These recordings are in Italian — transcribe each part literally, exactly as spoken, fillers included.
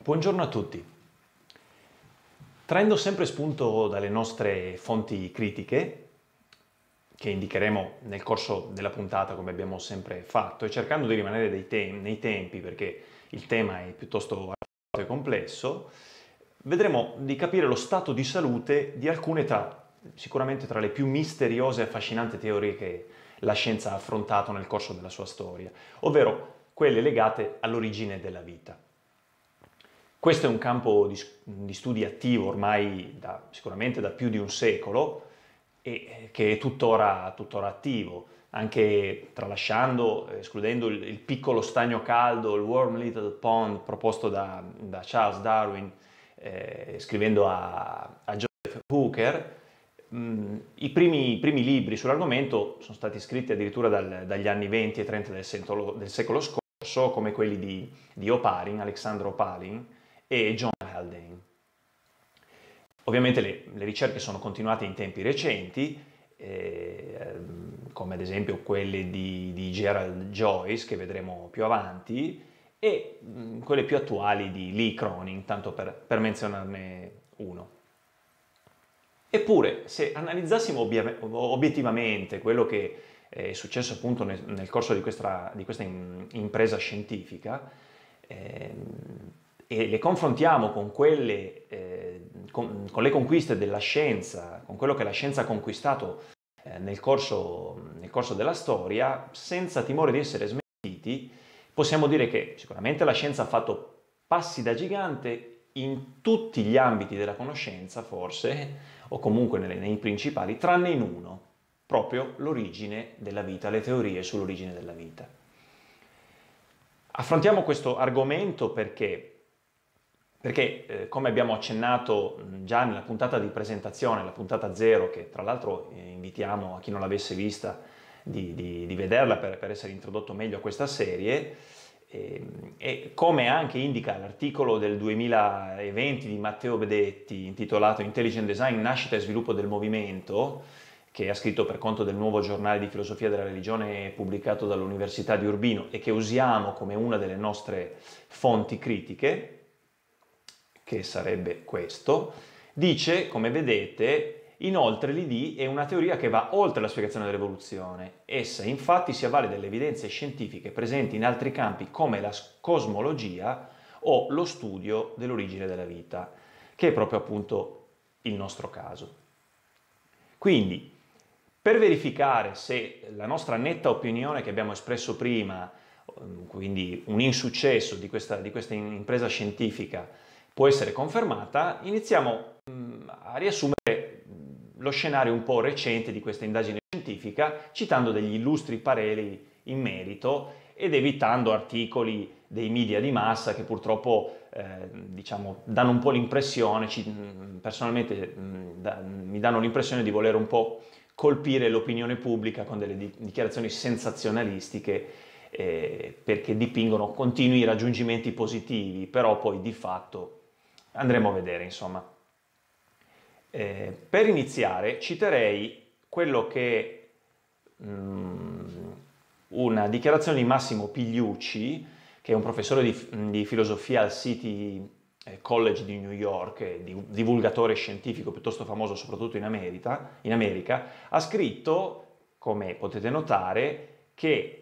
Buongiorno a tutti. Traendo sempre spunto dalle nostre fonti critiche, che indicheremo nel corso della puntata come abbiamo sempre fatto, e cercando di rimanere dei tem- nei tempi perché il tema è piuttosto articolato e complesso, vedremo di capire lo stato di salute di alcune tra, sicuramente tra le più misteriose e affascinanti teorie che la scienza ha affrontato nel corso della sua storia, ovvero quelle legate all'origine della vita. Questo è un campo di, di studi attivo ormai da, sicuramente da più di un secolo e che è tuttora, tuttora attivo, anche tralasciando, escludendo il, il piccolo stagno caldo, il Warm Little Pond proposto da, da Charles Darwin, eh, scrivendo a, a Joseph Hooker. mh, i, primi, i primi libri sull'argomento sono stati scritti addirittura dal, dagli anni venti e trenta del secolo, del secolo scorso, come quelli di, di Oparin, Alexandro Oparin, e John Haldane. Ovviamente le, le ricerche sono continuate in tempi recenti, eh, come ad esempio quelle di, di Gerald Joyce, che vedremo più avanti, e mh, quelle più attuali di Lee Cronin, tanto per, per menzionarne uno. Eppure, se analizzassimo obbia- obiettivamente quello che è successo appunto nel, nel corso di questa, di questa in, impresa scientifica, ehm, e le confrontiamo con, quelle, eh, con, con le conquiste della scienza, con quello che la scienza ha conquistato eh, nel, corso, nel corso della storia, senza timore di essere smentiti, possiamo dire che sicuramente la scienza ha fatto passi da gigante in tutti gli ambiti della conoscenza, forse, o comunque nelle, nei principali, tranne in uno, proprio l'origine della vita, le teorie sull'origine della vita. Affrontiamo questo argomento perché Perché, eh, come abbiamo accennato mh, già nella puntata di presentazione, la puntata zero, che tra l'altro eh, invitiamo a chi non l'avesse vista di, di, di vederla per, per essere introdotto meglio a questa serie, eh, e come anche indica l'articolo del duemilaventi di Matteo Bedetti intitolato Intelligent Design, nascita e sviluppo del movimento, che ha scritto per conto del Nuovo Giornale di Filosofia della Religione pubblicato dall'Università di Urbino e che usiamo come una delle nostre fonti critiche, che sarebbe questo, dice, come vedete, inoltre l'I D è una teoria che va oltre la spiegazione dell'evoluzione. Essa infatti si avvale delle evidenze scientifiche presenti in altri campi come la cosmologia o lo studio dell'origine della vita, che è proprio appunto il nostro caso. Quindi, per verificare se la nostra netta opinione che abbiamo espresso prima, quindi un insuccesso di questa, di questa impresa scientifica, può essere confermata, iniziamo mh, a riassumere lo scenario un po' recente di questa indagine scientifica, citando degli illustri pareri in merito ed evitando articoli dei media di massa che purtroppo eh, diciamo, danno un po' l'impressione, ci, personalmente mh, da, mi danno l'impressione di voler un po' colpire l'opinione pubblica con delle di, dichiarazioni sensazionalistiche, eh, perché dipingono continui raggiungimenti positivi, però poi di fatto andremo a vedere, insomma. Eh, per iniziare citerei quello che è um, una dichiarazione di Massimo Pigliucci, che è un professore di, di filosofia al City College di New York, divulgatore scientifico piuttosto famoso soprattutto in America, in America, ha scritto, come potete notare, che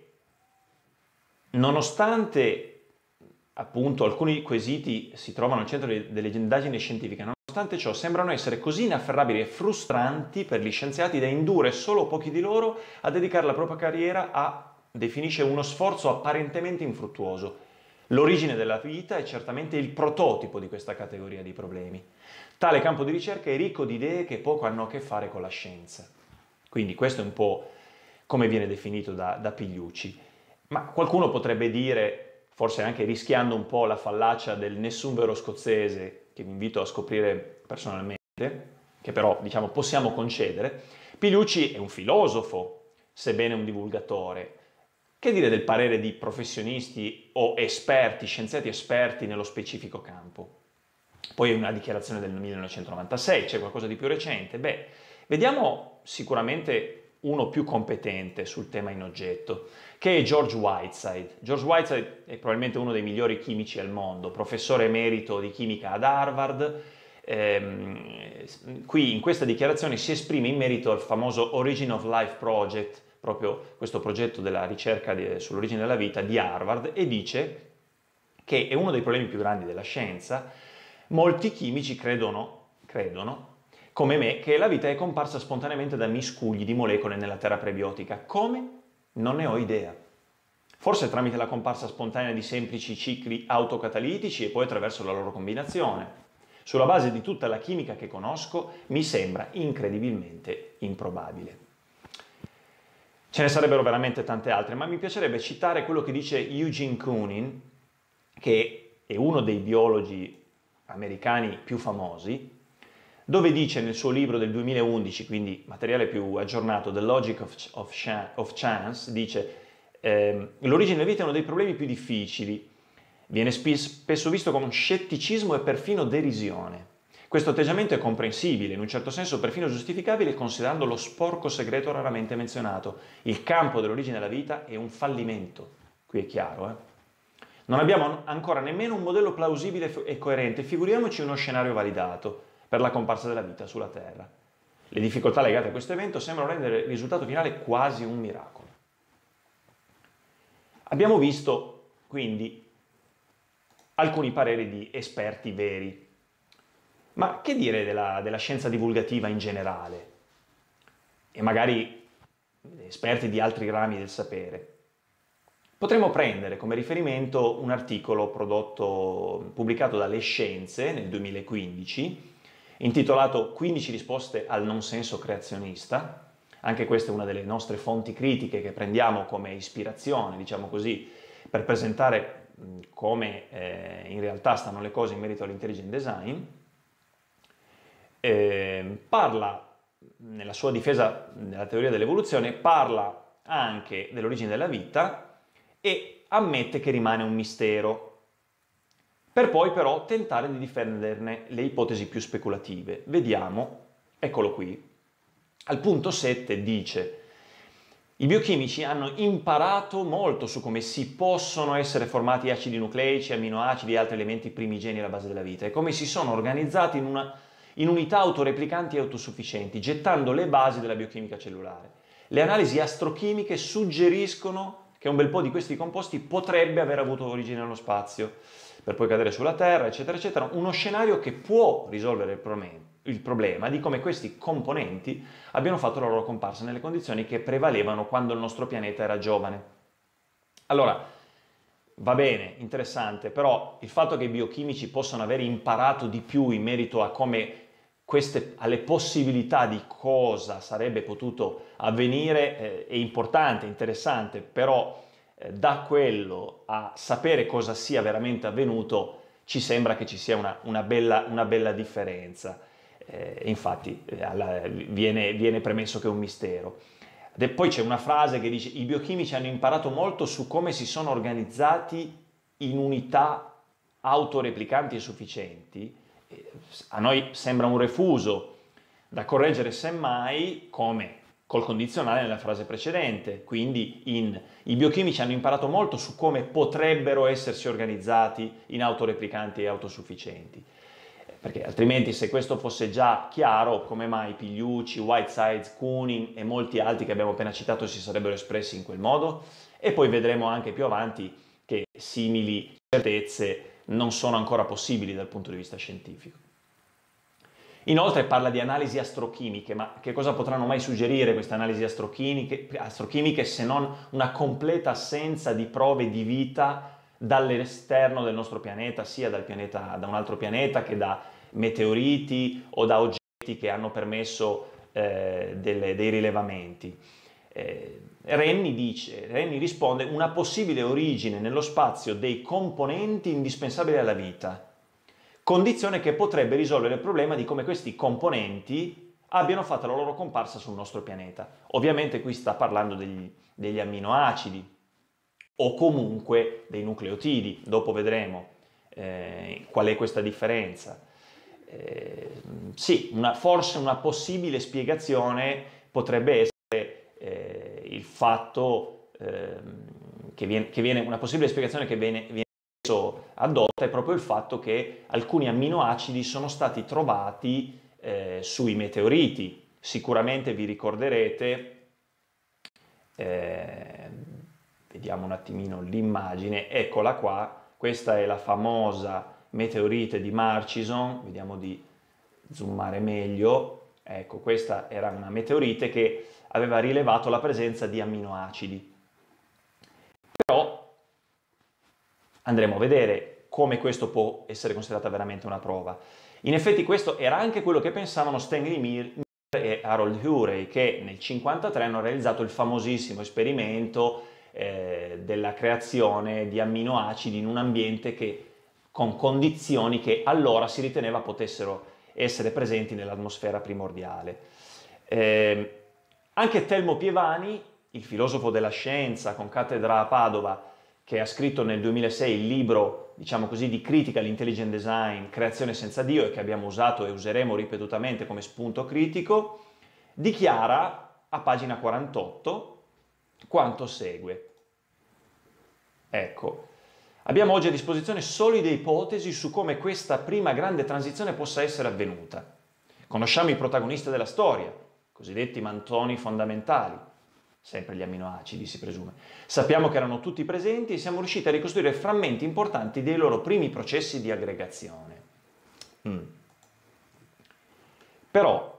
nonostante appunto alcuni quesiti si trovano al centro delle indagini scientifiche, nonostante ciò sembrano essere così inafferrabili e frustranti per gli scienziati da indurre solo pochi di loro a dedicare la propria carriera a, definisce, uno sforzo apparentemente infruttuoso. L'origine della vita è certamente il prototipo di questa categoria di problemi. Tale campo di ricerca è ricco di idee che poco hanno a che fare con la scienza. Quindi questo è un po' come viene definito da, da Pigliucci. Ma qualcuno potrebbe dire, forse anche rischiando un po' la fallacia del nessun vero scozzese, che vi invito a scoprire personalmente, che però diciamo possiamo concedere, Pigliucci è un filosofo, sebbene un divulgatore. Che dire del parere di professionisti o esperti, scienziati esperti nello specifico campo? Poi è una dichiarazione del millenovecentonovantasei, c'è qualcosa di più recente. Beh, vediamo sicuramente uno più competente sul tema in oggetto, che è George Whiteside. George Whiteside è probabilmente uno dei migliori chimici al mondo, professore emerito di chimica ad Harvard. Ehm, qui in questa dichiarazione si esprime in merito al famoso Origin of Life Project, proprio questo progetto della ricerca sull'origine della vita di Harvard, e dice che è uno dei problemi più grandi della scienza. Molti chimici credono, credono come me, che la vita è comparsa spontaneamente da miscugli di molecole nella terra prebiotica. Come? Non ne ho idea. Forse tramite la comparsa spontanea di semplici cicli autocatalitici e poi attraverso la loro combinazione. Sulla base di tutta la chimica che conosco, mi sembra incredibilmente improbabile. Ce ne sarebbero veramente tante altre, ma mi piacerebbe citare quello che dice Eugene Koonin, che è uno dei biologi americani più famosi, dove dice nel suo libro del duemilaundici, quindi materiale più aggiornato, The Logic of, of, of Chance, dice eh, l'origine della vita è uno dei problemi più difficili, viene spesso visto con scetticismo e perfino derisione. Questo atteggiamento è comprensibile, in un certo senso perfino giustificabile, considerando lo sporco segreto raramente menzionato. Il campo dell'origine della vita è un fallimento, qui è chiaro, eh? Non abbiamo ancora nemmeno un modello plausibile e coerente, figuriamoci uno scenario validato per la comparsa della vita sulla Terra. Le difficoltà legate a questo evento sembrano rendere il risultato finale quasi un miracolo. Abbiamo visto quindi alcuni pareri di esperti veri, ma che dire della, della scienza divulgativa in generale e magari esperti di altri rami del sapere? Potremmo prendere come riferimento un articolo prodotto, pubblicato dalle Scienze nel duemilaquindici, intitolato quindici risposte al non senso creazionista. Anche questa è una delle nostre fonti critiche che prendiamo come ispirazione, diciamo così, per presentare come eh, in realtà stanno le cose in merito all'intelligent design. Eh, parla, nella sua difesa della teoria dell'evoluzione, parla anche dell'origine della vita e ammette che rimane un mistero, per poi però tentare di difenderne le ipotesi più speculative. Vediamo, eccolo qui. Al punto sette dice: i biochimici hanno imparato molto su come si possono essere formati acidi nucleici, aminoacidi e altri elementi primigeni alla base della vita e come si sono organizzati in, una, in unità autoreplicanti e autosufficienti, gettando le basi della biochimica cellulare. Le analisi astrochimiche suggeriscono che un bel po' di questi composti potrebbe aver avuto origine nello spazio, per poi cadere sulla Terra, eccetera, eccetera. Uno scenario che può risolvere il problema, il problema di come questi componenti abbiano fatto la loro comparsa nelle condizioni che prevalevano quando il nostro pianeta era giovane. Allora, va bene, interessante, però il fatto che i biochimici possano aver imparato di più in merito a come queste, alle possibilità di cosa sarebbe potuto avvenire eh, è importante, interessante, però eh, da quello a sapere cosa sia veramente avvenuto ci sembra che ci sia una, una, bella, una bella differenza. Eh, infatti eh, alla, viene, viene premesso che è un mistero. E poi c'è una frase che dice: i biochimici hanno imparato molto su come si sono organizzati in unità autoreplicanti e sufficienti. A noi sembra un refuso da correggere semmai come col condizionale nella frase precedente, quindi in i biochimici hanno imparato molto su come potrebbero essersi organizzati in autoreplicanti e autosufficienti. Perché altrimenti, se questo fosse già chiaro, come mai Pigliucci, Whiteside, Koonin e molti altri che abbiamo appena citato si sarebbero espressi in quel modo? E poi vedremo anche più avanti che simili certezze non sono ancora possibili dal punto di vista scientifico. Inoltre parla di analisi astrochimiche, ma che cosa potranno mai suggerire queste analisi astrochimiche, astrochimiche se non una completa assenza di prove di vita dall'esterno del nostro pianeta, sia dal pianeta, da un altro pianeta che da meteoriti o da oggetti che hanno permesso eh, delle, dei rilevamenti. Eh, Rennie dice, Rennie risponde: una possibile origine nello spazio dei componenti indispensabili alla vita, condizione che potrebbe risolvere il problema di come questi componenti abbiano fatto la loro comparsa sul nostro pianeta. Ovviamente qui sta parlando degli, degli amminoacidi o comunque dei nucleotidi, dopo vedremo eh, qual è questa differenza. Eh, sì, una, forse una possibile spiegazione potrebbe essere fatto ehm, che, viene, che viene, una possibile spiegazione che viene, viene addotta è proprio il fatto che alcuni amminoacidi sono stati trovati eh, sui meteoriti. Sicuramente vi ricorderete, eh, vediamo un attimino l'immagine, eccola qua, questa è la famosa meteorite di Murchison, vediamo di zoomare meglio, ecco, questa era una meteorite che aveva rilevato la presenza di amminoacidi. Però andremo a vedere come questo può essere considerata veramente una prova. In effetti questo era anche quello che pensavano Stanley Miller e Harold Urey, che nel cinquantatré hanno realizzato il famosissimo esperimento eh, della creazione di amminoacidi in un ambiente che, con condizioni che allora si riteneva potessero essere presenti nell'atmosfera primordiale. Eh, anche Telmo Pievani, il filosofo della scienza con cattedra a Padova, che ha scritto nel duemilasei il libro, diciamo così, di critica all'intelligent design, Creazione senza Dio, e che abbiamo usato e useremo ripetutamente come spunto critico, dichiara a pagina quarantotto quanto segue. Ecco, abbiamo oggi a disposizione solide ipotesi su come questa prima grande transizione possa essere avvenuta. Conosciamo i protagonisti della storia, cosiddetti mantoni fondamentali, sempre gli amminoacidi si presume. Sappiamo che erano tutti presenti e siamo riusciti a ricostruire frammenti importanti dei loro primi processi di aggregazione. Mm. Però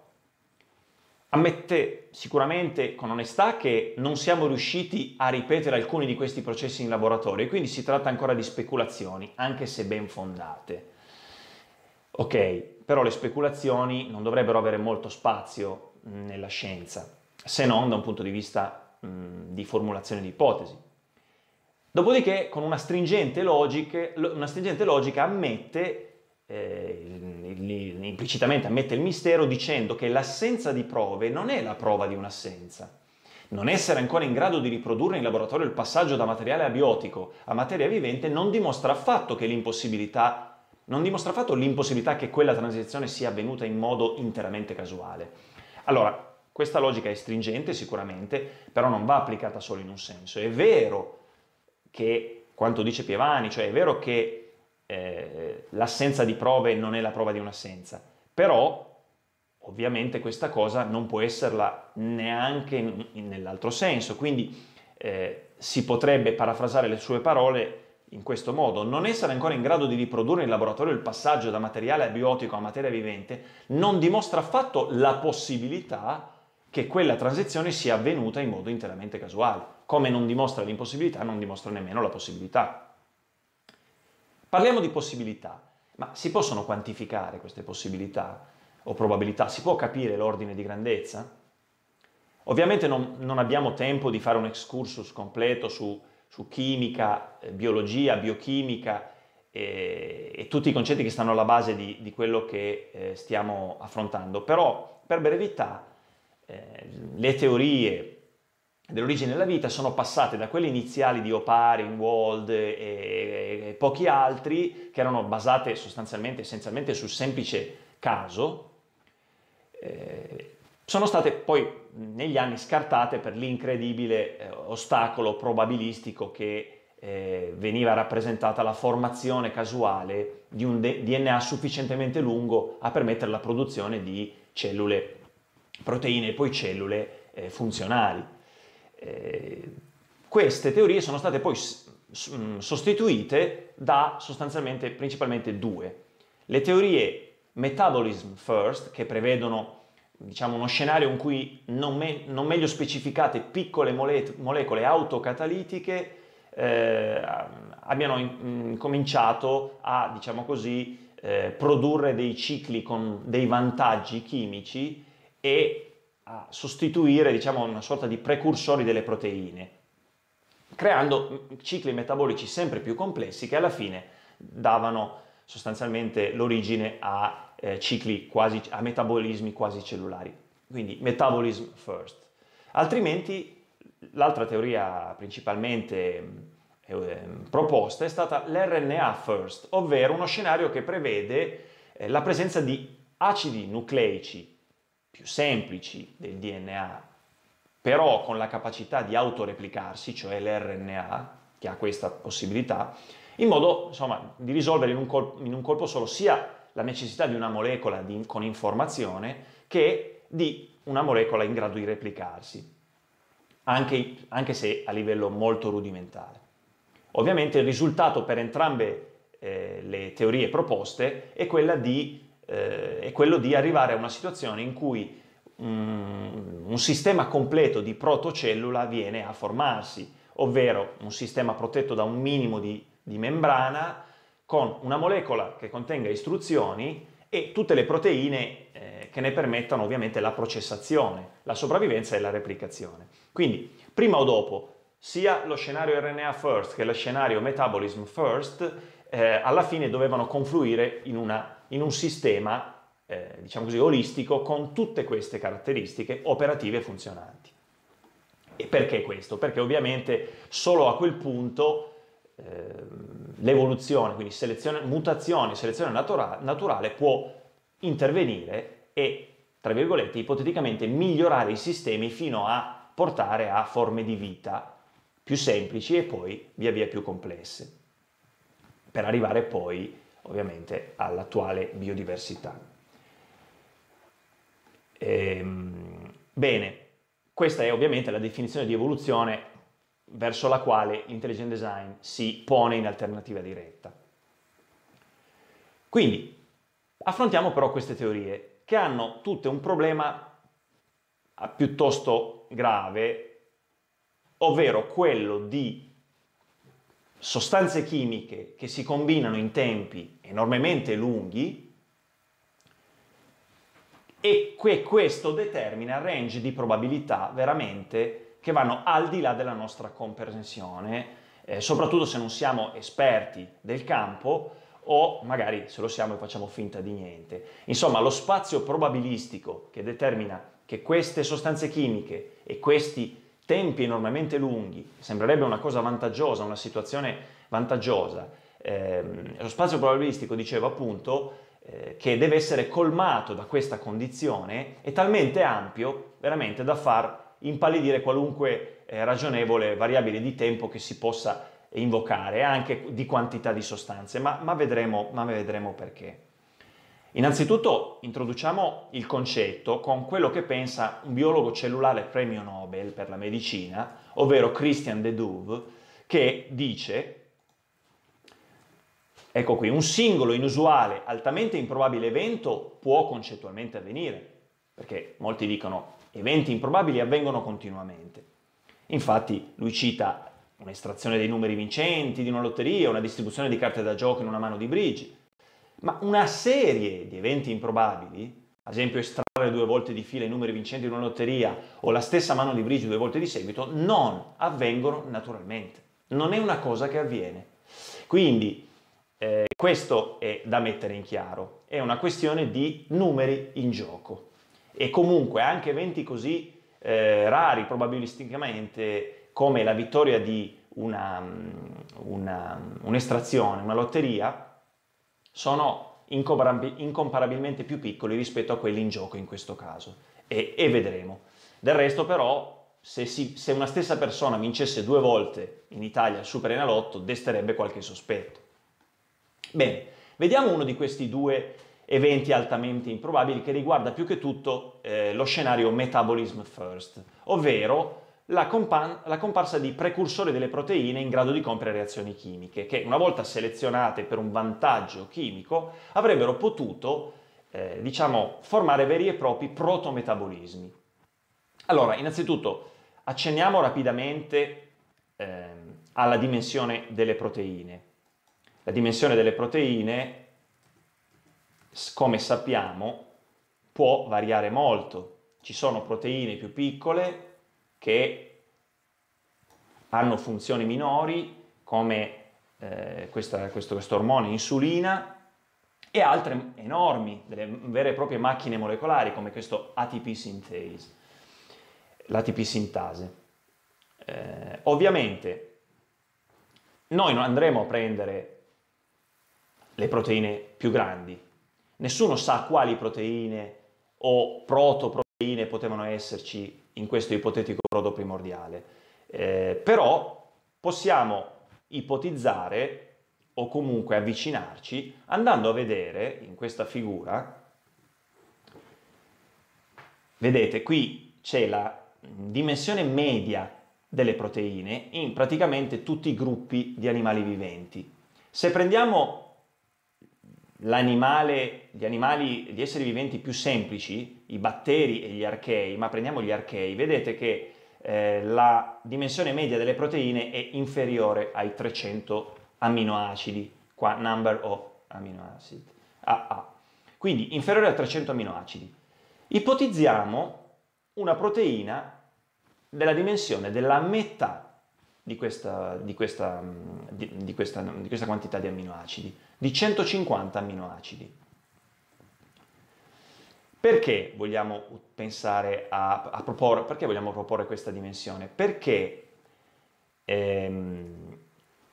ammette sicuramente con onestà che non siamo riusciti a ripetere alcuni di questi processi in laboratorio e quindi si tratta ancora di speculazioni, anche se ben fondate. Ok, però le speculazioni non dovrebbero avere molto spazio nella scienza, se non da un punto di vista mh, di formulazione di ipotesi. Dopodiché, con una stringente logica, una stringente logica ammette, eh, implicitamente ammette il mistero dicendo che l'assenza di prove non è la prova di un'assenza. Non essere ancora in grado di riprodurre in laboratorio il passaggio da materiale abiotico a materia vivente non dimostra affatto che l'impossibilità non dimostra affatto l'impossibilità che quella transizione sia avvenuta in modo interamente casuale. Allora, questa logica è stringente sicuramente, però non va applicata solo in un senso. È vero che, quanto dice Pievani, cioè è vero che eh, l'assenza di prove non è la prova di un'assenza, però ovviamente questa cosa non può esserla neanche in, in, nell'altro senso, quindi eh, si potrebbe parafrasare le sue parole in questo modo: non essere ancora in grado di riprodurre in laboratorio il passaggio da materiale abiotico a materia vivente non dimostra affatto la possibilità che quella transizione sia avvenuta in modo interamente casuale. Come non dimostra l'impossibilità, non dimostra nemmeno la possibilità. Parliamo di possibilità, ma si possono quantificare queste possibilità o probabilità? Si può capire l'ordine di grandezza? Ovviamente non, non abbiamo tempo di fare un excursus completo su su chimica, eh, biologia, biochimica eh, e tutti i concetti che stanno alla base di, di quello che eh, stiamo affrontando. Però, per brevità, eh, le teorie dell'origine della vita sono passate da quelle iniziali di Oparin, Wald e, e pochi altri, che erano basate sostanzialmente, essenzialmente sul semplice caso, eh, sono state poi negli anni scartate per l'incredibile eh, ostacolo probabilistico che eh, veniva rappresentata la formazione casuale di un D N A sufficientemente lungo a permettere la produzione di cellule, proteine e poi cellule eh, funzionali. Eh, queste teorie sono state poi sostituite da sostanzialmente principalmente due. Le teorie metabolism first, che prevedono diciamo uno scenario in cui non, me non meglio specificate piccole mole molecole autocatalitiche eh, abbiano in cominciato a, diciamo così, eh, produrre dei cicli con dei vantaggi chimici e a sostituire, diciamo, una sorta di precursori delle proteine, creando cicli metabolici sempre più complessi che alla fine davano sostanzialmente l'origine a eh, cicli quasi, a metabolismi quasi cellulari. Quindi metabolism first. Altrimenti l'altra teoria principalmente eh, proposta è stata l'R N A first, ovvero uno scenario che prevede eh, la presenza di acidi nucleici più semplici del D N A però con la capacità di autoreplicarsi, cioè l'R N A, che ha questa possibilità, in modo insomma, di risolvere in un, colpo, in un colpo solo sia la necessità di una molecola di, con informazione che di una molecola in grado di replicarsi, anche, anche se a livello molto rudimentale. Ovviamente il risultato per entrambe eh, le teorie proposte è, quella di, eh, è quello di arrivare a una situazione in cui um, un sistema completo di protocellula viene a formarsi, ovvero un sistema protetto da un minimo di, di membrana con una molecola che contenga istruzioni e tutte le proteine eh, che ne permettano ovviamente la processazione, la sopravvivenza e la replicazione. Quindi, prima o dopo, sia lo scenario R N A first che lo scenario metabolism first, eh, alla fine dovevano confluire in, una, in un sistema, eh, diciamo così, olistico con tutte queste caratteristiche operative e funzionanti. E perché questo? Perché ovviamente solo a quel punto eh, l'evoluzione, quindi selezione, mutazione, selezione natura- naturale può intervenire e, tra virgolette, ipoteticamente migliorare i sistemi fino a portare a forme di vita più semplici e poi via via più complesse, per arrivare poi ovviamente all'attuale biodiversità. Ehm, bene, questa è ovviamente la definizione di evoluzione verso la quale l'intelligent design si pone in alternativa diretta. Quindi affrontiamo però queste teorie che hanno tutte un problema piuttosto grave, ovvero quello di sostanze chimiche che si combinano in tempi enormemente lunghi e che questo determina range di probabilità veramente che vanno al di là della nostra comprensione, eh, soprattutto se non siamo esperti del campo o magari se lo siamo e facciamo finta di niente. Insomma, lo spazio probabilistico che determina che queste sostanze chimiche e questi tempi enormemente lunghi, sembrerebbe una cosa vantaggiosa, una situazione vantaggiosa, eh, lo spazio probabilistico, dicevo appunto, eh, che deve essere colmato da questa condizione, è talmente ampio veramente da far impallidire qualunque eh, ragionevole variabile di tempo che si possa invocare, anche di quantità di sostanze, ma, ma, vedremo, ma vedremo perché. Innanzitutto introduciamo il concetto con quello che pensa un biologo cellulare premio Nobel per la medicina, ovvero Christian de Duve, che dice, ecco qui, un singolo inusuale, altamente improbabile evento può concettualmente avvenire, perché molti dicono eventi improbabili avvengono continuamente. Infatti lui cita un'estrazione dei numeri vincenti di una lotteria, una distribuzione di carte da gioco in una mano di bridge, ma una serie di eventi improbabili, ad esempio estrarre due volte di fila i numeri vincenti di una lotteria o la stessa mano di bridge due volte di seguito, non avvengono naturalmente. Non è una cosa che avviene. Quindi eh, questo è da mettere in chiaro. È una questione di numeri in gioco. E comunque anche eventi così eh, rari probabilisticamente come la vittoria di una, una, un'estrazione, una lotteria, sono incomparabilmente più piccoli rispetto a quelli in gioco in questo caso, e, e vedremo. Del resto però, se, si, se una stessa persona vincesse due volte in Italia il Superenalotto, desterebbe qualche sospetto. Bene, vediamo uno di questi due eventi altamente improbabili che riguarda più che tutto eh, lo scenario metabolism first, ovvero La, compa- la comparsa di precursori delle proteine in grado di compiere reazioni chimiche, che una volta selezionate per un vantaggio chimico avrebbero potuto, eh, diciamo, formare veri e propri protometabolismi. Allora, innanzitutto, accenniamo rapidamente eh, alla dimensione delle proteine. La dimensione delle proteine, come sappiamo, può variare molto. Ci sono proteine più piccole che hanno funzioni minori come eh, questa, questo, questo ormone insulina, e altre enormi, delle vere e proprie macchine molecolari come questo A T P synthase, l'A T P sintase. Eh, ovviamente noi non andremo a prendere le proteine più grandi, nessuno sa quali proteine o protoproteine potevano esserci in questo ipotetico brodo primordiale, eh, però possiamo ipotizzare o comunque avvicinarci andando a vedere in questa figura, vedete qui c'è la dimensione media delle proteine in praticamente tutti i gruppi di animali viventi. Se prendiamo l'animale, gli animali, gli esseri viventi più semplici, i batteri e gli archei, ma prendiamo gli archei, vedete che eh, la dimensione media delle proteine è inferiore ai trecento aminoacidi, qua number of amino acid, A A, quindi inferiore a trecento aminoacidi. Ipotizziamo una proteina della dimensione della metà di questa, di, questa, di, di, questa, di questa quantità di aminoacidi, di centocinquanta aminoacidi. Perché vogliamo pensare a, a proporre, perché vogliamo proporre questa dimensione? Perché ehm,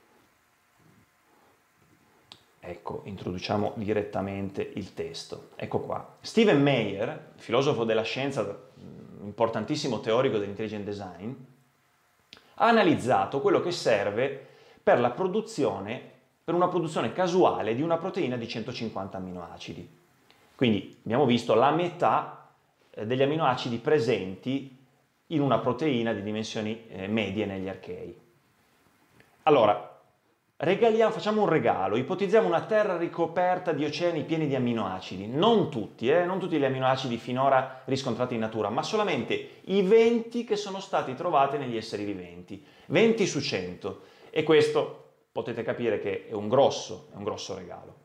ecco, introduciamo direttamente il testo. Ecco qua. Stephen Meyer, filosofo della scienza, importantissimo teorico dell'intelligent design, ha analizzato quello che serve per la produzione, per una produzione casuale di una proteina di centocinquanta aminoacidi. Quindi abbiamo visto la metà degli aminoacidi presenti in una proteina di dimensioni eh, medie negli archei. Allora, regaliamo, facciamo un regalo, ipotizziamo una terra ricoperta di oceani pieni di aminoacidi, non tutti, eh, non tutti gli aminoacidi finora riscontrati in natura, ma solamente i venti che sono stati trovati negli esseri viventi, venti su cento, e questo potete capire che è un grosso, è un grosso regalo.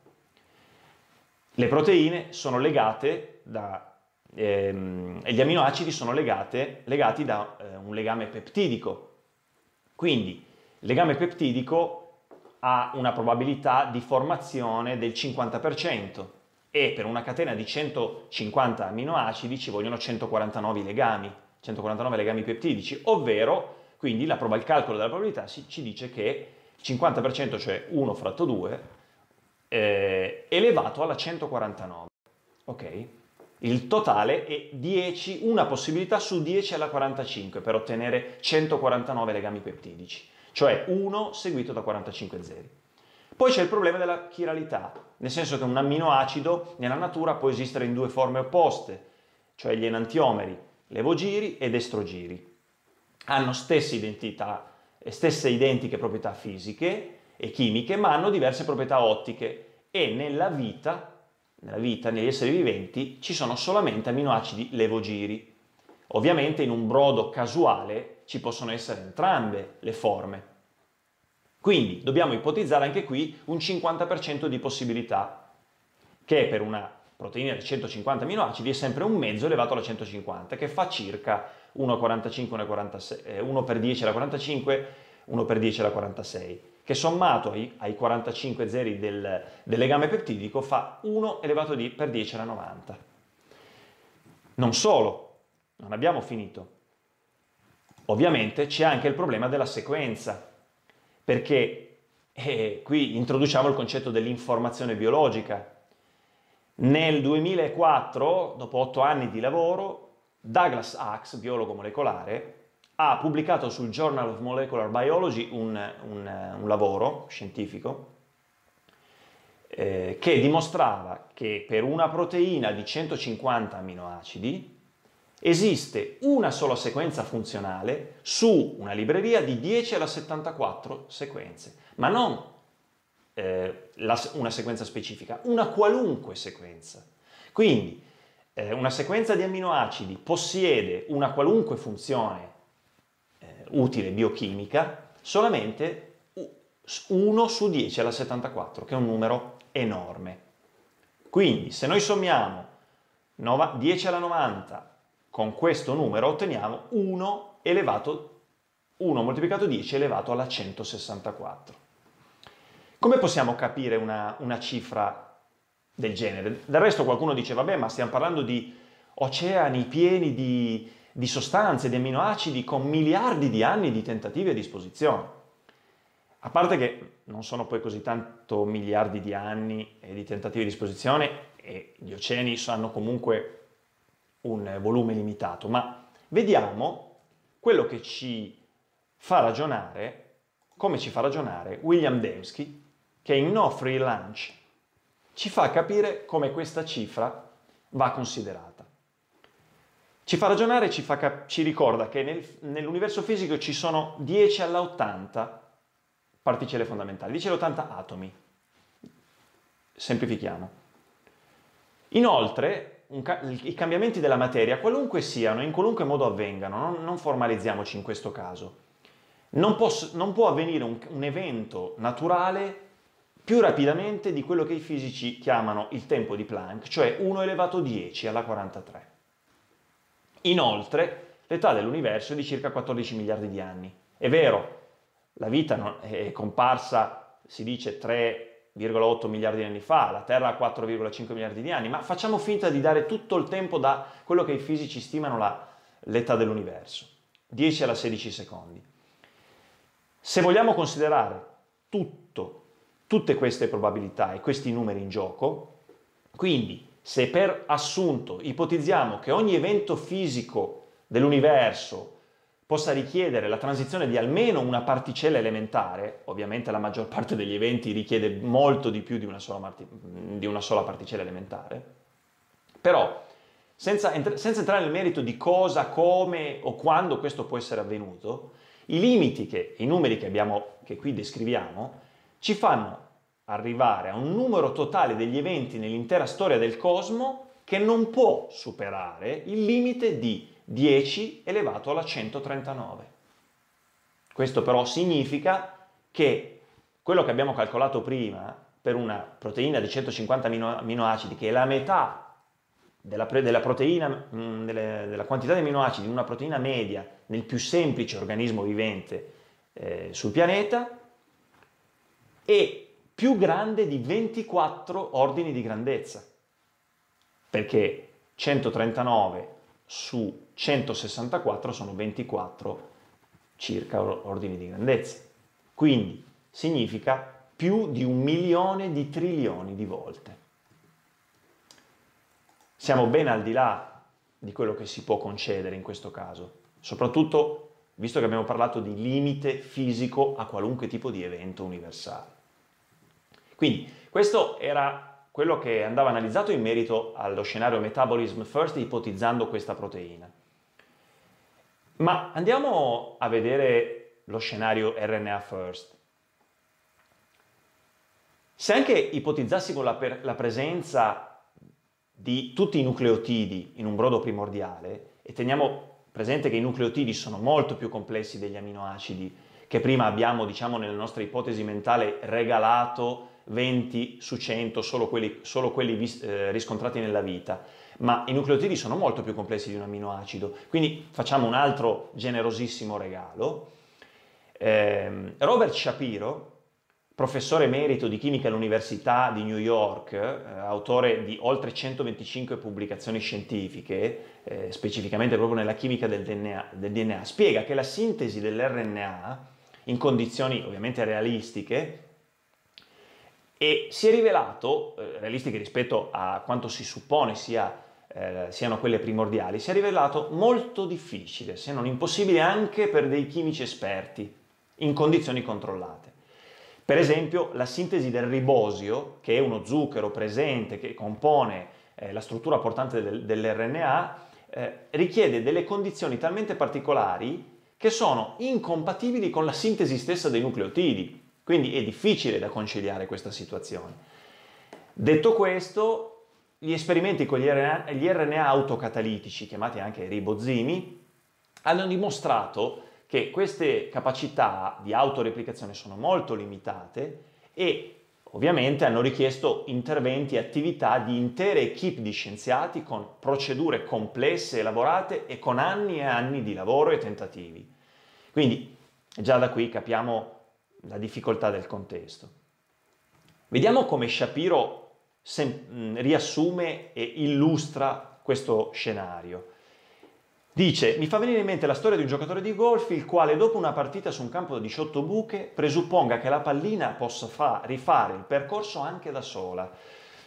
Le proteine sono legate da, ehm, e gli aminoacidi sono legate, legati da eh, un legame peptidico, quindi il legame peptidico ha una probabilità di formazione del cinquanta per cento e per una catena di centocinquanta aminoacidi ci vogliono centoquarantanove legami, centoquarantanove legami peptidici, ovvero, quindi la proba, il calcolo della probabilità si, ci dice che il cinquanta per cento, cioè uno fratto due, eh, elevato alla centoquarantanove, ok? Il totale è dieci, una possibilità su dieci alla quarantacinque per ottenere centoquarantanove legami peptidici, cioè uno seguito da quarantacinque zeri. Poi c'è il problema della chiralità, nel senso che un amminoacido nella natura può esistere in due forme opposte, cioè gli enantiomeri, levogiri ed estrogiri. Hanno stesse identità, stesse identiche proprietà fisiche e chimiche, ma hanno diverse proprietà ottiche e nella vita, nella vita, negli esseri viventi, ci sono solamente amminoacidi levogiri. Ovviamente in un brodo casuale ci possono essere entrambe le forme. Quindi dobbiamo ipotizzare anche qui un cinquanta per cento di possibilità, che per una proteina di centocinquanta aminoacidi è sempre un mezzo elevato alla centocinquanta, che fa circa uno per quarantacinque, uno per quarantasei, eh, uno per dieci alla quarantacinque, uno per dieci alla quarantasei, che sommato ai, ai quarantacinque zeri del, del legame peptidico fa uno elevato di, per dieci alla novanta. Non solo, non abbiamo finito. Ovviamente c'è anche il problema della sequenza, perché eh, qui introduciamo il concetto dell'informazione biologica. Nel duemilaquattro, dopo otto anni di lavoro, Douglas Axe, biologo molecolare, ha pubblicato sul Journal of Molecular Biology un, un, un lavoro scientifico eh, che dimostrava che per una proteina di centocinquanta aminoacidi esiste una sola sequenza funzionale su una libreria di dieci alla settantaquattro sequenze, ma non eh, la, una sequenza specifica, una qualunque sequenza. Quindi eh, una sequenza di amminoacidi possiede una qualunque funzione eh, utile biochimica solamente uno su dieci alla settantaquattro, che è un numero enorme. Quindi se noi sommiamo dieci alla novanta con questo numero otteniamo uno elevato, uno moltiplicato dieci elevato alla centosessantaquattro. Come possiamo capire una, una cifra del genere? Del resto qualcuno dice, vabbè, ma stiamo parlando di oceani pieni di, di sostanze, di amminoacidi, con miliardi di anni di tentativi a disposizione. A parte che non sono poi così tanto miliardi di anni di tentativi a disposizione e gli oceani hanno comunque un volume limitato, ma vediamo quello che ci fa ragionare, come ci fa ragionare William Dembski, che in No Free Lunch ci fa capire come questa cifra va considerata. Ci fa ragionare, ci, fa cap- ci ricorda che nel, nell'universo fisico ci sono dieci alla ottanta particelle fondamentali, dieci alla ottanta atomi. Semplifichiamo. Inoltre, un ca- i cambiamenti della materia, qualunque siano, in qualunque modo avvengano, non, non formalizziamoci in questo caso, non, poss- non può avvenire un, un evento naturale più rapidamente di quello che i fisici chiamano il tempo di Planck, cioè uno elevato dieci alla quarantatré. Inoltre, l'età dell'universo è di circa quattordici miliardi di anni. È vero, la vita è comparsa, si dice, tre virgola otto miliardi di anni fa, la Terra ha quattro virgola cinque miliardi di anni, ma facciamo finta di dare tutto il tempo da quello che i fisici stimano la, l'età dell'universo, dieci alla sedici secondi. Se vogliamo considerare tutto, tutte queste probabilità e questi numeri in gioco, quindi se per assunto ipotizziamo che ogni evento fisico dell'universo possa richiedere la transizione di almeno una particella elementare, ovviamente la maggior parte degli eventi richiede molto di più di una sola, di una sola particella elementare, però senza, senza entrare nel merito di cosa, come o quando questo può essere avvenuto, i limiti, che, i numeri che, abbiamo, che qui descriviamo, ci fanno arrivare a un numero totale degli eventi nell'intera storia del cosmo che non può superare il limite di dieci elevato alla centotrentanove. Questo però significa che quello che abbiamo calcolato prima per una proteina di centocinquanta aminoacidi, che è la metà della, della proteina, mh, delle, della quantità di aminoacidi di una proteina media nel più semplice organismo vivente eh, sul pianeta, è più grande di ventiquattro ordini di grandezza, perché centotrentanove su centosessantaquattro sono ventiquattro circa ordini di grandezza. Quindi significa più di un milione di trilioni di volte. Siamo ben al di là di quello che si può concedere in questo caso, soprattutto visto che abbiamo parlato di limite fisico a qualunque tipo di evento universale. Quindi questo era quello che andava analizzato in merito allo scenario metabolism first, ipotizzando questa proteina. Ma andiamo a vedere lo scenario R N A first. Se anche ipotizzassimo la, per, la presenza di tutti i nucleotidi in un brodo primordiale, e teniamo presente che i nucleotidi sono molto più complessi degli aminoacidi, che prima abbiamo, diciamo, nella nostra ipotesi mentale regalato venti su cento, solo quelli, solo quelli vis, eh, riscontrati nella vita, ma i nucleotidi sono molto più complessi di un aminoacido, quindi facciamo un altro generosissimo regalo. Eh, Robert Shapiro, professore emerito di chimica all'Università di New York, eh, autore di oltre centoventicinque pubblicazioni scientifiche, eh, specificamente proprio nella chimica del D N A, del D N A, spiega che la sintesi dell'R N A in condizioni ovviamente realistiche, e si è rivelato, eh, realistiche rispetto a quanto si suppone sia, eh, siano quelle primordiali, si è rivelato molto difficile, se non impossibile anche per dei chimici esperti, in condizioni controllate. Per esempio, la sintesi del ribosio, che è uno zucchero presente che compone eh, la struttura portante del, dell'R N A, eh, richiede delle condizioni talmente particolari che sono incompatibili con la sintesi stessa dei nucleotidi. Quindi è difficile da conciliare questa situazione. Detto questo, gli esperimenti con gli R N A autocatalitici, chiamati anche ribosimi, hanno dimostrato che queste capacità di autoreplicazione sono molto limitate e ovviamente hanno richiesto interventi e attività di intere equip di scienziati con procedure complesse, elaborate e con anni e anni di lavoro e tentativi. Quindi già da qui capiamo la difficoltà del contesto. Vediamo come Shapiro riassume e illustra questo scenario. Dice: mi fa venire in mente la storia di un giocatore di golf il quale dopo una partita su un campo da diciotto buche presupponga che la pallina possa fa- rifare il percorso anche da sola.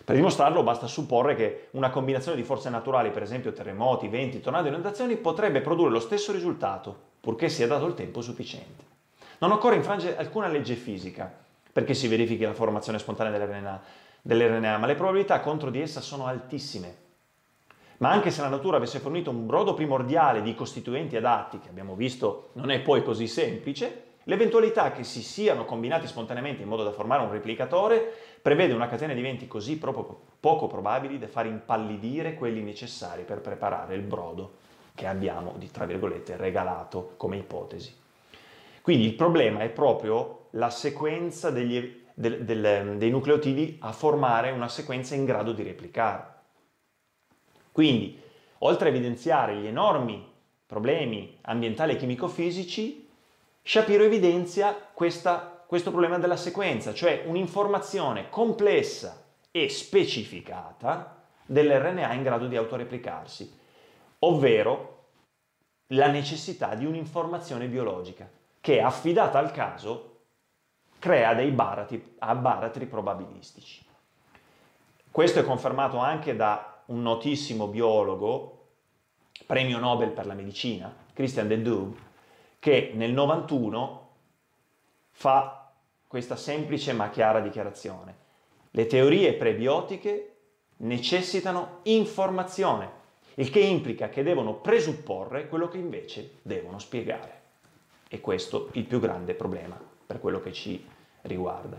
Per dimostrarlo basta supporre che una combinazione di forze naturali, per esempio terremoti, venti, tornadi e inondazioni, potrebbe produrre lo stesso risultato, purché sia dato il tempo sufficiente. Non occorre infrangere alcuna legge fisica perché si verifichi la formazione spontanea dell'R N A, dell'R N A, ma le probabilità contro di essa sono altissime. Ma anche se la natura avesse fornito un brodo primordiale di costituenti adatti, che abbiamo visto non è poi così semplice, l'eventualità che si siano combinati spontaneamente in modo da formare un replicatore prevede una catena di eventi così poco probabili da far impallidire quelli necessari per preparare il brodo che abbiamo, di, tra virgolette, regalato come ipotesi. Quindi il problema è proprio la sequenza degli, del, del, dei nucleotidi a formare una sequenza in grado di replicare. Quindi, oltre a evidenziare gli enormi problemi ambientali e chimico-fisici, Shapiro evidenzia questa, questo problema della sequenza, cioè un'informazione complessa e specificata dell'R N A in grado di autoreplicarsi, ovvero la necessità di un'informazione biologica che, affidata al caso, crea dei baratri, baratri probabilistici. Questo è confermato anche da un notissimo biologo, premio Nobel per la medicina, Christian de Duve, che nel novantuno fa questa semplice ma chiara dichiarazione. Le teorie prebiotiche necessitano informazione, il che implica che devono presupporre quello che invece devono spiegare. E questo è il più grande problema per quello che ci riguarda.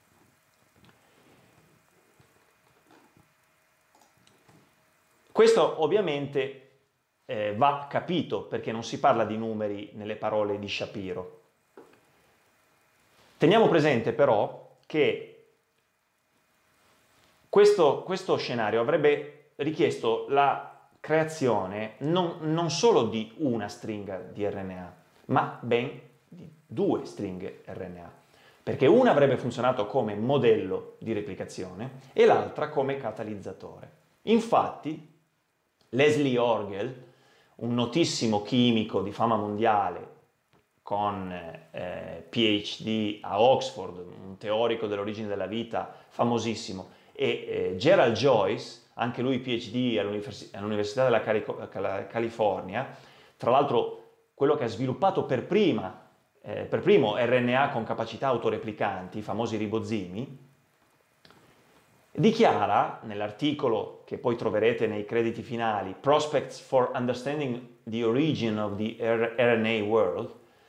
Questo ovviamente Eh, va capito perché non si parla di numeri nelle parole di Shapiro. Teniamo presente però che questo, questo scenario avrebbe richiesto la creazione non, non solo di una stringa di R N A, ma ben di due stringhe R N A, perché una avrebbe funzionato come modello di replicazione e l'altra come catalizzatore. Infatti, Leslie Orgel, un notissimo chimico di fama mondiale con eh, P H D a Oxford, un teorico dell'origine della vita famosissimo, e eh, Gerald Joyce, anche lui P H D all'Università della Cali- California, tra l'altro quello che ha sviluppato per, prima, eh, per primo R N A con capacità autoreplicanti, i famosi ribosimi, dichiara nell'articolo che poi troverete nei crediti finali, Prospects for Understanding the Origin of the R N A World,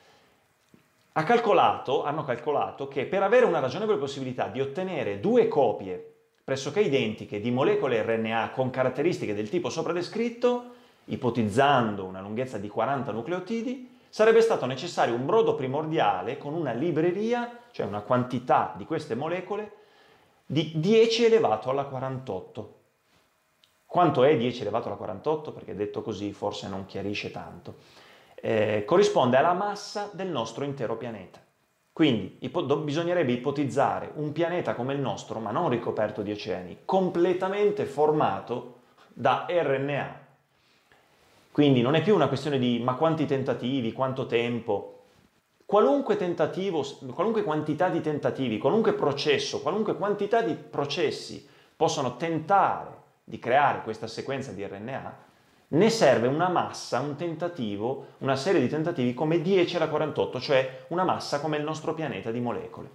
ha calcolato, hanno calcolato che per avere una ragionevole possibilità di ottenere due copie pressoché identiche di molecole R N A con caratteristiche del tipo sopra descritto, ipotizzando una lunghezza di quaranta nucleotidi, sarebbe stato necessario un brodo primordiale con una libreria, cioè una quantità di queste molecole, di dieci elevato alla quarantotto. Quanto è dieci elevato alla quarantotto? Perché detto così forse non chiarisce tanto. Eh, corrisponde alla massa del nostro intero pianeta. Quindi ipo- bisognerebbe ipotizzare un pianeta come il nostro, ma non ricoperto di oceani, completamente formato da R N A. Quindi non è più una questione di ma quanti tentativi, quanto tempo. Qualunque tentativo, qualunque quantità di tentativi, qualunque processo, qualunque quantità di processi possono tentare di creare questa sequenza di R N A, ne serve una massa, un tentativo, una serie di tentativi come dieci alla quarantotto, cioè una massa come il nostro pianeta di molecole.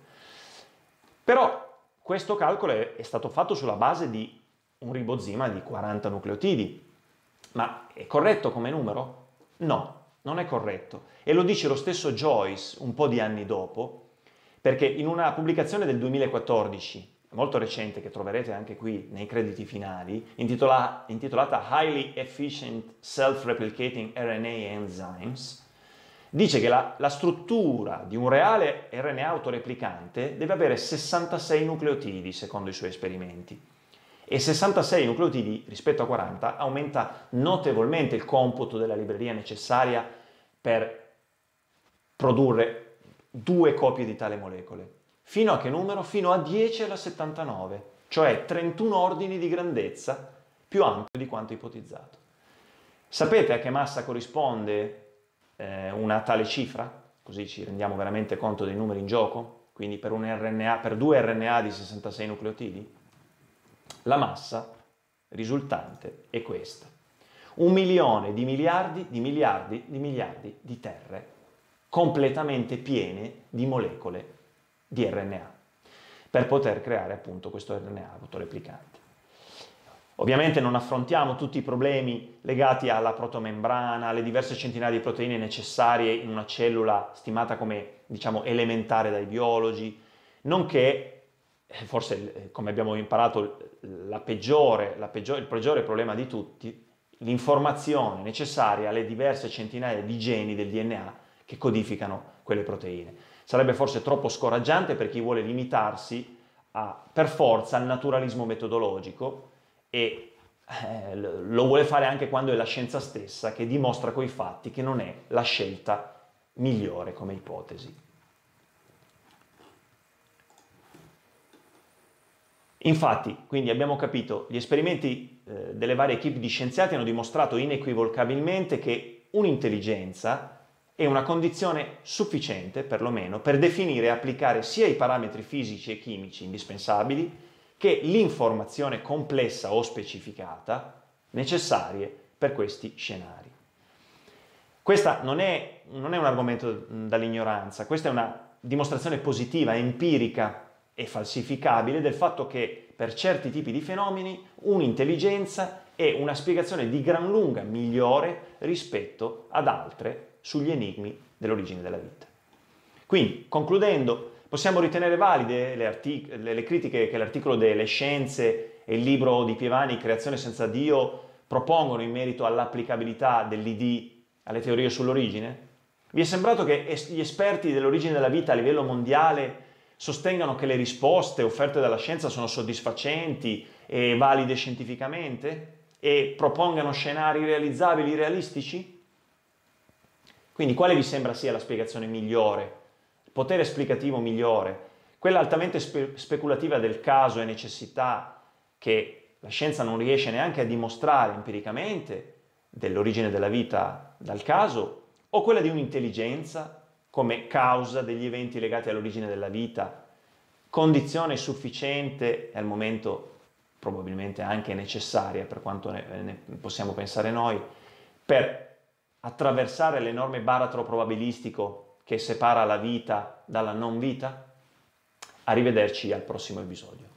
Però questo calcolo è stato fatto sulla base di un ribosima di quaranta nucleotidi. Ma è corretto come numero? No. Non è corretto, e lo dice lo stesso Joyce un po' di anni dopo, perché in una pubblicazione del duemilaquattordici, molto recente, che troverete anche qui nei crediti finali, intitola, intitolata Highly Efficient Self-Replicating R N A Enzymes, dice che la, la struttura di un reale R N A autoreplicante deve avere sessantasei nucleotidi, secondo i suoi esperimenti. E sessantasei nucleotidi rispetto a quaranta aumenta notevolmente il computo della libreria necessaria per produrre due copie di tale molecole. Fino a che numero? Fino a dieci alla settantanove, cioè trentuno ordini di grandezza più ampio di quanto ipotizzato. Sapete a che massa corrisponde eh, una tale cifra? Così ci rendiamo veramente conto dei numeri in gioco? Quindi per un R N A, per due R N A di sessantasei nucleotidi? La massa risultante è questa. Un milione di miliardi di miliardi di miliardi di terre completamente piene di molecole di R N A per poter creare appunto questo R N A autoreplicante. Ovviamente non affrontiamo tutti i problemi legati alla protomembrana, alle diverse centinaia di proteine necessarie in una cellula stimata come, diciamo, elementare dai biologi, nonché forse, come abbiamo imparato, la peggiore, la peggiore, il peggiore problema di tutti, l'informazione necessaria alle diverse centinaia di geni del D N A che codificano quelle proteine. Sarebbe forse troppo scoraggiante per chi vuole limitarsi a, per forza, al naturalismo metodologico e eh, lo vuole fare anche quando è la scienza stessa che dimostra coi fatti che non è la scelta migliore come ipotesi. Infatti, quindi abbiamo capito, gli esperimenti eh, delle varie equip di scienziati hanno dimostrato inequivocabilmente che un'intelligenza è una condizione sufficiente, perlomeno, per definire e applicare sia i parametri fisici e chimici indispensabili che l'informazione complessa o specificata necessarie per questi scenari. Questo non è, non è un argomento dall'ignoranza, questa è una dimostrazione positiva, empirica e falsificabile del fatto che per certi tipi di fenomeni un'intelligenza è una spiegazione di gran lunga migliore rispetto ad altre sugli enigmi dell'origine della vita. Quindi, concludendo, possiamo ritenere valide le, artic- le critiche che l'articolo delle Scienze e il libro di Pievani, Creazione senza Dio, propongono in merito all'applicabilità dell'I D alle teorie sull'origine? Vi è sembrato che gli esperti dell'origine della vita a livello mondiale sostengano che le risposte offerte dalla scienza sono soddisfacenti e valide scientificamente e propongano scenari realizzabili, realistici? Quindi quale vi sembra sia la spiegazione migliore, il potere esplicativo migliore? Quella altamente spe- speculativa del caso e necessità che la scienza non riesce neanche a dimostrare empiricamente dell'origine della vita dal caso, o quella di un'intelligenza come causa degli eventi legati all'origine della vita, condizione sufficiente e al momento probabilmente anche necessaria, per quanto ne, ne possiamo pensare noi, per attraversare l'enorme baratro probabilistico che separa la vita dalla non vita? Arrivederci al prossimo episodio.